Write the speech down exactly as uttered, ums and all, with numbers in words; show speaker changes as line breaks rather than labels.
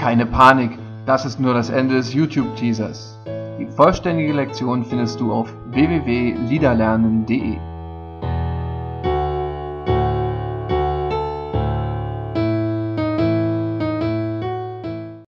Keine Panik, das ist nur das Ende des YouTube-Teasers. Die vollständige Lektion findest du auf w w w punkt liederlernen punkt de.